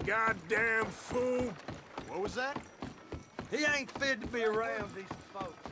goddamn fool! What was that? He ain't fit to be around these folks.